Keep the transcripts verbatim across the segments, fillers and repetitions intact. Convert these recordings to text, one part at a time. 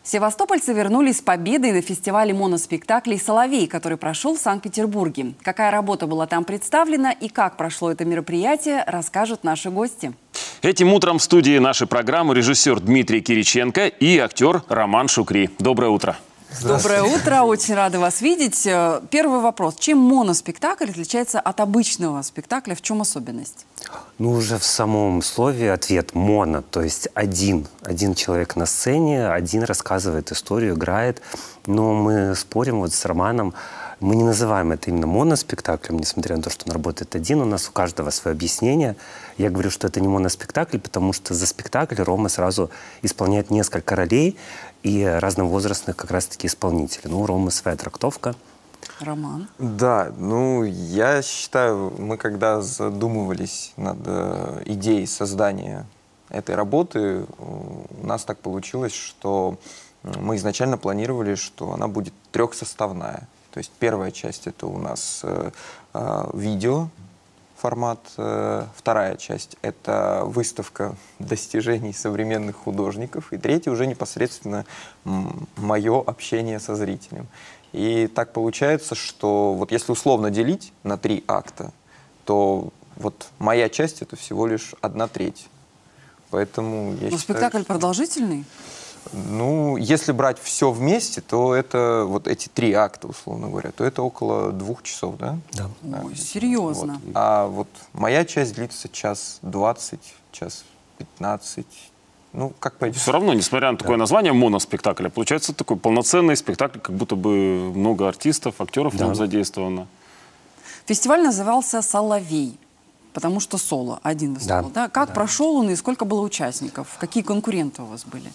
Севастопольцы вернулись с победой на фестивале моноспектаклей «Соловей», который прошел в Санкт-Петербурге. Какая работа была там представлена и как прошло это мероприятие, расскажут наши гости. Этим утром в студии нашей программы режиссер Дмитрий Кириченко и актер Роман Шукри. Доброе утро. Доброе утро, очень рада вас видеть. Первый вопрос. Чем моноспектакль отличается от обычного спектакля? В чем особенность? Ну, уже в самом слове ответ «моно», то есть один. Один человек на сцене, один рассказывает историю, играет. Но мы спорим вот с Романом, мы не называем это именно моноспектаклем, несмотря на то, что он работает один, у нас у каждого свое объяснение. Я говорю, что это не моноспектакль, потому что за спектакль Рома сразу исполняет несколько ролей и разновозрастных как раз-таки исполнителей. Ну, у Ромы своя трактовка. Роман? Да, ну, я считаю, мы когда задумывались над э, идеей создания этой работы, у нас так получилось, что мы изначально планировали, что она будет трехсоставная. То есть первая часть — это у нас э, э, видео формат, э, вторая часть — это выставка достижений современных художников, и третья уже непосредственно мое общение со зрителем. И так получается, что вот если условно делить на три акта, то вот моя часть — это всего лишь одна треть. Поэтому я Но считаю, спектакль продолжительный? Ну, если брать все вместе, то это вот эти три акта, условно говоря, то это около двух часов, да? Да. Ой, серьезно. Вот. А вот моя часть длится час двадцать, час пятнадцать. Ну, как пойдет. Все равно, несмотря на такое да. название моноспектакля, получается такой полноценный спектакль, как будто бы много артистов, актеров в Да. нем задействовано. Фестиваль назывался «Соловей», потому что соло, один выступал. Да. Да? Как Да. прошел он и сколько было участников? Какие конкуренты у вас были?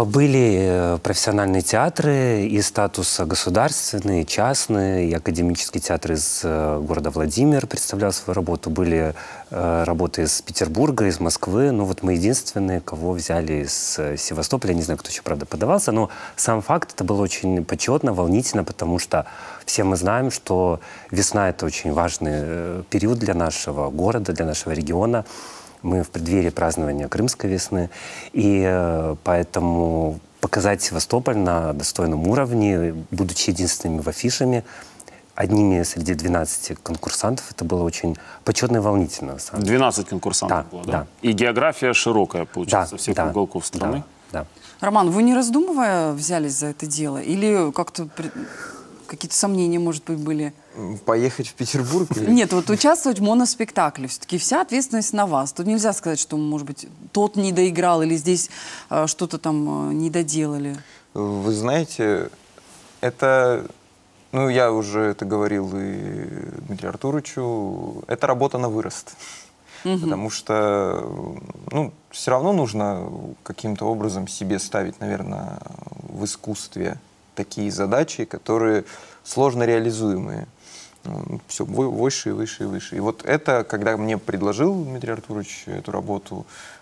Были профессиональные театры и статуса государственные, частные, и академический театр из города Владимир представлял свою работу. Были работы из Петербурга, из Москвы. Ну вот мы единственные, кого взяли из Севастополя. Не знаю, кто еще, правда, подавался, но сам факт, это было очень почетно, волнительно, потому что все мы знаем, что весна — это очень важный период для нашего города, для нашего региона. Мы в преддверии празднования Крымской весны. И э, поэтому показать Севастополь на достойном уровне, будучи единственными в афишами, одними среди двенадцати конкурсантов, это было очень почетно и волнительно. На самом деле. двенадцать конкурсантов Да, было, да? да. И география широкая, получается, Да, всех да, уголков страны. Да, да. Роман, вы не раздумывая взялись за это дело? Или как-то при... какие-то сомнения, может быть, были? Поехать в Петербург? Или... Нет, вот участвовать в моноспектакле. Все-таки вся ответственность на вас. Тут нельзя сказать, что, может быть, тот не доиграл или здесь э, что-то там э, не доделали. Вы знаете, это, ну, я уже это говорил и Дмитрию Артуровичу, это работа на вырост. Угу. Потому что, ну, все равно нужно каким-то образом себе ставить, наверное, в искусстве такие задачи, которые сложно реализуемые. Все выше и выше и выше. И вот это, когда мне предложил Дмитрий Артурович эту работу,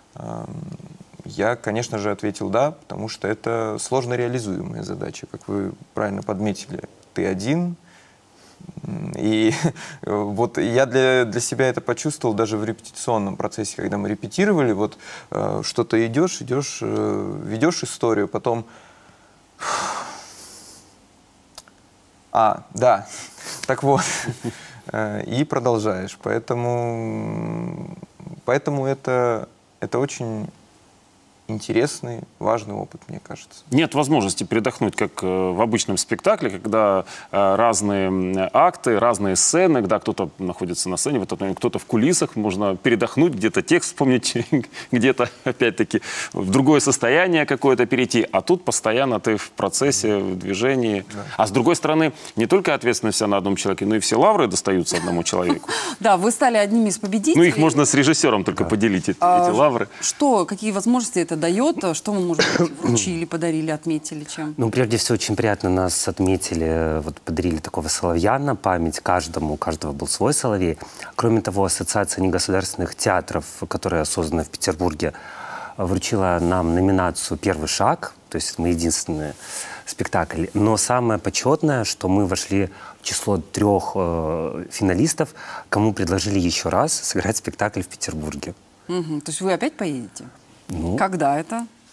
я, конечно же, ответил «да», потому что это сложно реализуемая задача. Как вы правильно подметили, ты один. И вот я для, для себя это почувствовал даже в репетиционном процессе, когда мы репетировали. Вот что-то идешь, идешь, ведешь историю, потом... А, да, так вот, и продолжаешь. Поэтому, поэтому это, это очень интересный, важный опыт, мне кажется. Нет возможности передохнуть, как в обычном спектакле, когда разные акты, разные сцены, когда кто-то находится на сцене, кто-то в кулисах, можно передохнуть, где-то текст вспомнить, где-то, опять-таки, в другое состояние какое-то перейти. А тут постоянно ты в процессе, в движении. Да. А с другой стороны, не только ответственность вся на одном человеке, но и все лавры достаются одному человеку. Да, вы стали одним из победителей. Ну, их можно с режиссером только поделить, эти лавры. Что, какие возможности это дает? Что мы, может быть, вручили, подарили, отметили чем? Ну, прежде всего, очень приятно нас отметили, вот подарили такого соловья на память каждому, у каждого был свой соловей. Кроме того, Ассоциация негосударственных театров, которая создана в Петербурге, вручила нам номинацию «Первый шаг», то есть мы единственный спектакль. Но самое почетное, что мы вошли в число трех э, финалистов, кому предложили еще раз сыграть спектакль в Петербурге. Угу. То есть вы опять поедете? Ну, когда это?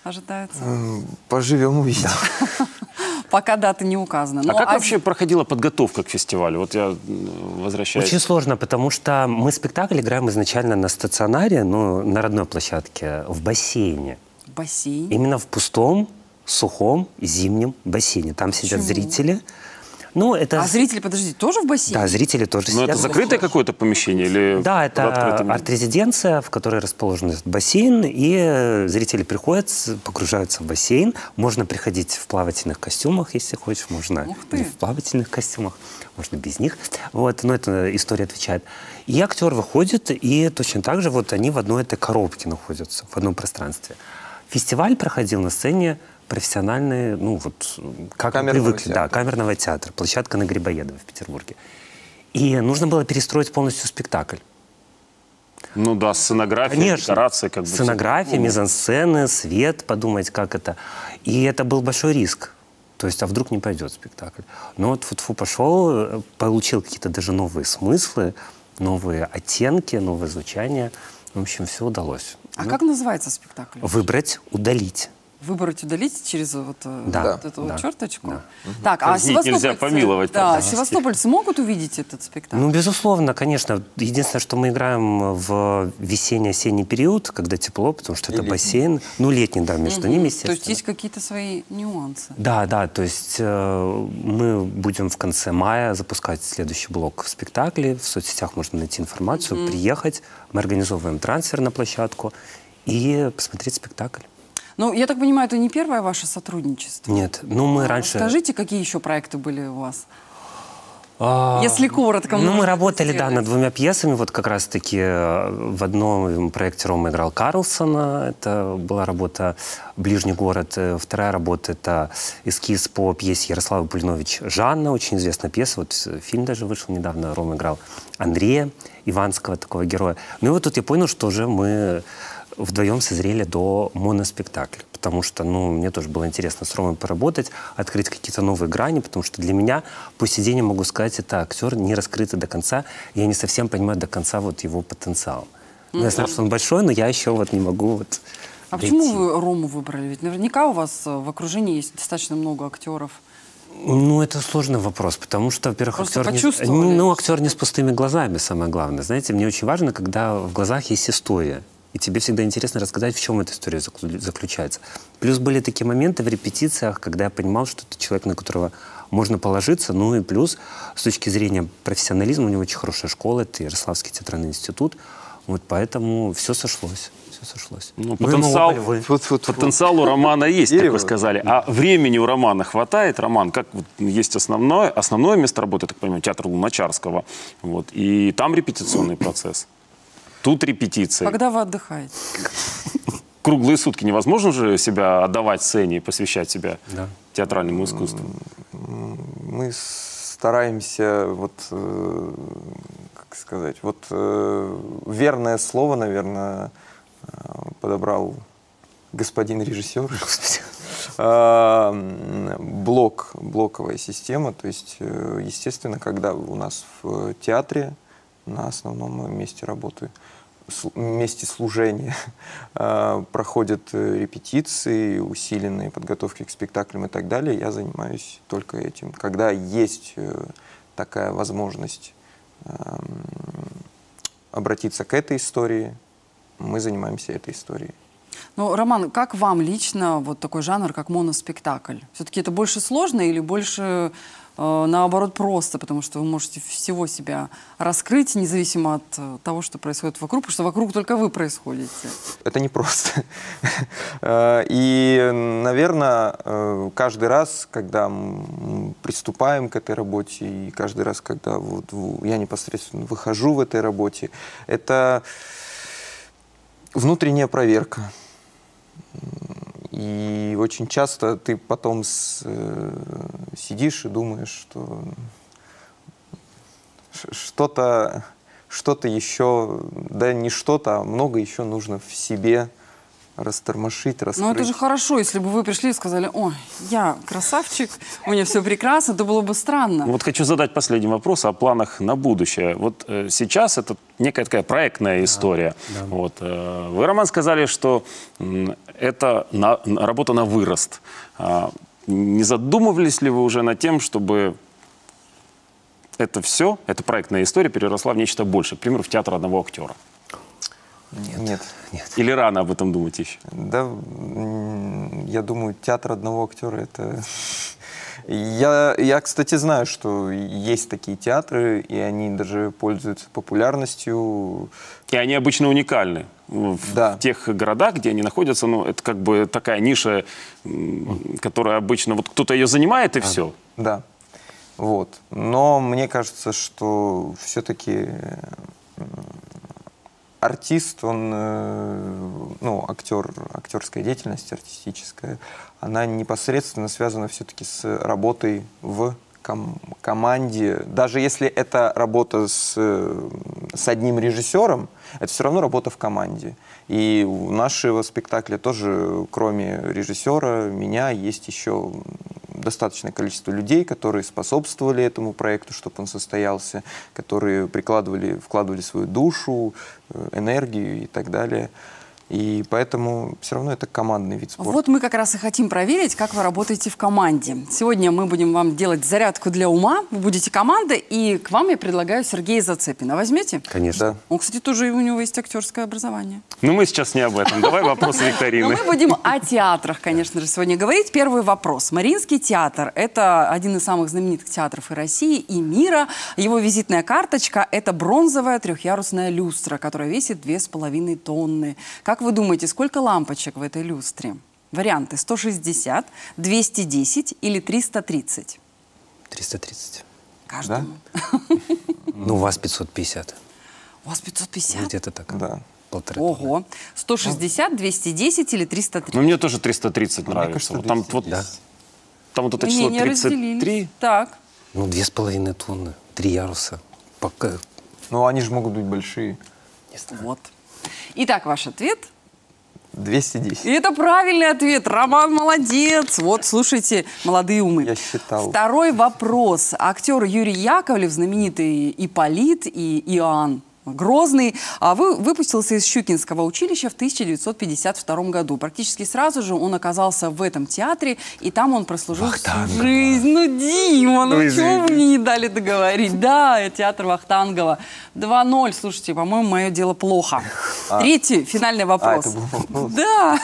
ожидается? Поживем, увидим. Пока дата не указана. А Но как а- вообще проходила подготовка к фестивалю? Вот я возвращаюсь. Очень сложно, потому что мы спектакль играем изначально на стационаре, ну, на родной площадке, в бассейне. Бассейн. Именно в пустом, сухом, зимнем бассейне. Там сидят Почему? зрители. Ну, это... А зрители, подождите, тоже в бассейне? Да, зрители тоже Но сидят. это закрытое какое-то помещение или Да, под это открытым? арт-резиденция, в которой расположен этот бассейн, и зрители приходят, с- погружаются в бассейн. Можно приходить в плавательных костюмах, если хочешь, можно Ух ты. не в плавательных костюмах, можно без них. Вот, но эта история отвечает. И актер выходит, и точно так же вот они в одной этой коробке находятся, в одном пространстве. Фестиваль проходил на сцене профессиональные, ну вот, как мы Камерного привыкли, да, театра. камерного театра, площадка на Грибоедова в Петербурге. И нужно было перестроить полностью спектакль. Ну да, сценография, Конечно. декорации. Как бы, Сценография, ну, мизансцены, свет, подумать, как это. И это был большой риск. То есть, а вдруг не пойдет спектакль. Но вот фу пошел, получил какие-то даже новые смыслы, новые оттенки, новое звучание. В общем, все удалось. А Ну, как называется спектакль? Выбрать, удалить. Выбрать, удалить через вот, э, Да, вот эту да, вот черточку? да. Так, а Казнить нельзя, севастопольцы, помиловать да, по-французски. севастопольцы могут увидеть этот спектакль? Ну, безусловно, конечно. Единственное, что мы играем в весенний-осенний период, когда тепло, потому что И это летний. бассейн. Ну, летний, да, между ними, естественно. То есть есть какие-то свои нюансы? Да, да, то есть э, мы будем в конце мая запускать следующий блок в спектакле. В соцсетях можно найти информацию, приехать. Мы организовываем трансфер на площадку и посмотреть спектакль. Ну, я так понимаю, это не первое ваше сотрудничество? Нет, ну мы раньше... Скажите, какие еще проекты были у вас? А, Если коротко. Ну, мы можно работали, да, сделать. над двумя пьесами. Вот как раз-таки э, в одном проекте Рома играл Карлсона. Это была работа «Ближний город». Э, Вторая работа — это эскиз по пьесе Ярослава Пульнович «Жанна». Очень известная пьеса. Вот э, фильм даже вышел недавно. Рома играл Андрея Иванского, такого героя. Ну и вот тут я понял, что уже мы вдвоем созрели до моноспектакля. Потому что, ну, мне тоже было интересно с Ромой поработать, открыть какие-то новые грани, потому что для меня, по сей день, я могу сказать, это актер не раскрытый до конца. Я не совсем понимаю до конца вот его потенциал. Ну, я знаю, что он большой, но я еще вот не могу вот А дойти. почему вы Рому выбрали? Ведь наверняка у вас э, в окружении есть достаточно много актеров. Ну, это сложный вопрос, потому что, во-первых, Просто актер не, почувствовали, ну, что актер не с пустыми глазами, самое главное. Знаете, мне очень важно, когда в глазах есть история. И тебе всегда интересно рассказать, в чем эта история заклю- заключается. Плюс были такие моменты в репетициях, когда я понимал, что это человек, на которого можно положиться. Ну и плюс, с точки зрения профессионализма, у него очень хорошая школа, это Ярославский театральный институт. Вот поэтому все сошлось. Все сошлось. Ну, Мы потенциал, ему оба львы. Фу-фу-фу. потенциал у романа есть, как Дерево. вы сказали. А времени у романа хватает? Роман, как вот есть основное, основное место работы, я так понимаю, театр Луначарского. Вот, и там репетиционный процесс. Тут репетиции. Когда вы отдыхаете? Круглые сутки невозможно же себя отдавать сцене и посвящать себя Да. театральному искусству. Мы стараемся, вот, э, как сказать, вот э, верное слово, наверное, э, подобрал господин режиссер. А, м, Блок, блоковая система, то есть, э, естественно, когда у нас в театре на основном месте работы, слу- месте служения э, проходят э, репетиции, усиленные подготовки к спектаклям и так далее, я занимаюсь только этим. Когда есть э, такая возможность эм, обратиться к этой истории, мы занимаемся этой историей. Ну, Роман, как вам лично вот такой жанр, как моноспектакль? Все-таки это больше сложно или больше, э, наоборот, просто? Потому что вы можете всего себя раскрыть, независимо от э, того, что происходит вокруг, потому что вокруг только вы происходите. Это непросто. Э, И, наверное, э, каждый раз, когда мы приступаем к этой работе, и каждый раз, когда вот в- я непосредственно выхожу в этой работе, это внутренняя проверка. И очень часто ты потом с- э, сидишь и думаешь, что ш- что-то что-то еще, да не что-то, а много еще нужно в себе растормошить, раскрыть. Ну, это же хорошо, если бы вы пришли и сказали: ой, я красавчик, у меня все прекрасно, то было бы странно. Вот хочу задать последний вопрос о планах на будущее. Вот э, сейчас это некая такая проектная история. Да, да. Вот, э, вы, Роман, сказали, что э, это на, работа на вырост. А, не задумывались ли вы уже над тем, чтобы это все, эта проектная история переросла в нечто большее, к примеру, в театр одного актера? Нет. Нет. Нет. Или рано об этом думать еще? Да, я думаю, театр одного актера — это... Я, я, кстати, знаю, что есть такие театры, и они даже пользуются популярностью. И они обычно уникальны. В да. тех городах, где они находятся, ну, это как бы такая ниша, которая обычно... Вот кто-то ее занимает, и а, все. Да. Вот. Но мне кажется, что все-таки... Артист, он, ну, актер, актерская деятельность артистическая, она непосредственно связана все-таки с работой в ком команде. Даже если это работа с, с одним режиссером, это все равно работа в команде. И у нашего спектакля тоже, кроме режиссера, меня, есть еще достаточное количество людей, которые способствовали этому проекту, чтобы он состоялся, которые прикладывали, вкладывали свою душу, энергию и так далее. И поэтому все равно это командный вид спорта. Вот мы как раз и хотим проверить, как вы работаете в команде. Сегодня мы будем вам делать зарядку для ума. Вы будете команда, и к вам я предлагаю Сергея Зацепина. Возьмете? Конечно. Да. Он, кстати, тоже у него есть актерское образование. Ну, мы сейчас не об этом. Давай вопросы викторины. Но мы будем о театрах, конечно же, сегодня говорить. Первый вопрос. Мариинский театр – это один из самых знаменитых театров и России, и мира. Его визитная карточка – это бронзовая трехъярусная люстра, которая весит две с половиной тонны. Как вы думаете, сколько лампочек в этой люстре? Варианты: сто шестьдесят, двести десять или триста тридцать? триста тридцать. Каждому. Да? Ну, у вас пятьсот пятьдесят. У вас пятьсот пятьдесят? Где-то так. Да. Полторы. Ого. сто шестьдесят, двести десять или триста тридцать? Ну, мне тоже триста тридцать нравится. кажется, Вот там, вот, Да. там вот это Мы число не тридцать разделились. три. Так. Ну, две с половиной тонны. Три яруса. Пока. Ну, они же могут быть большие. Не знаю. Вот. Итак, ваш ответ? двести десять. И это правильный ответ. Роман молодец. Вот, слушайте, молодые умы. Я считал. Второй вопрос. Актер Юрий Яковлев, знаменитый Ипполит и Иоанн Грозный, вы, выпустился из Щукинского училища в тысяча девятьсот пятьдесят втором году. Практически сразу же он оказался в этом театре, и там он прослужил Вахтангова. всю жизнь. Ну, Дима, ну, Ну, чего вы мне не дали договорить? Да, театр Вахтангова. два ноль, слушайте, по-моему, мое дело плохо. А. Третий, финальный вопрос. А, это был вопрос. Да.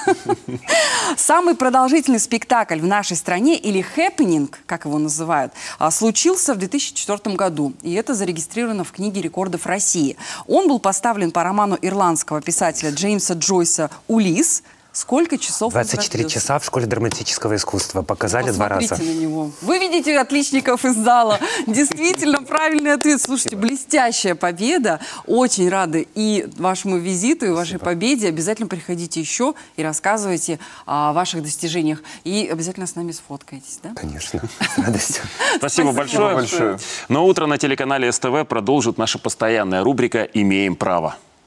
Самый продолжительный спектакль в нашей стране, или хэппининг, как его называют, случился в две тысячи четвёртом году. И это зарегистрировано в книге рекордов России. Он был поставлен по роману ирландского писателя Джеймса Джойса «Улисс». Сколько часов он двадцать четыре продлился? часа в школе драматического искусства. Показали два Посмотрите раза. на него. Вы видите отличников из зала. Действительно, правильный ответ. Слушайте, блестящая победа. Очень рады и вашему визиту, и вашей победе. Обязательно приходите еще и рассказывайте о ваших достижениях. И обязательно с нами сфоткаетесь, да? Конечно, с радостью. Спасибо большое. большое. Но утро на телеканале СТВ продолжит наша постоянная рубрика «Имеем право».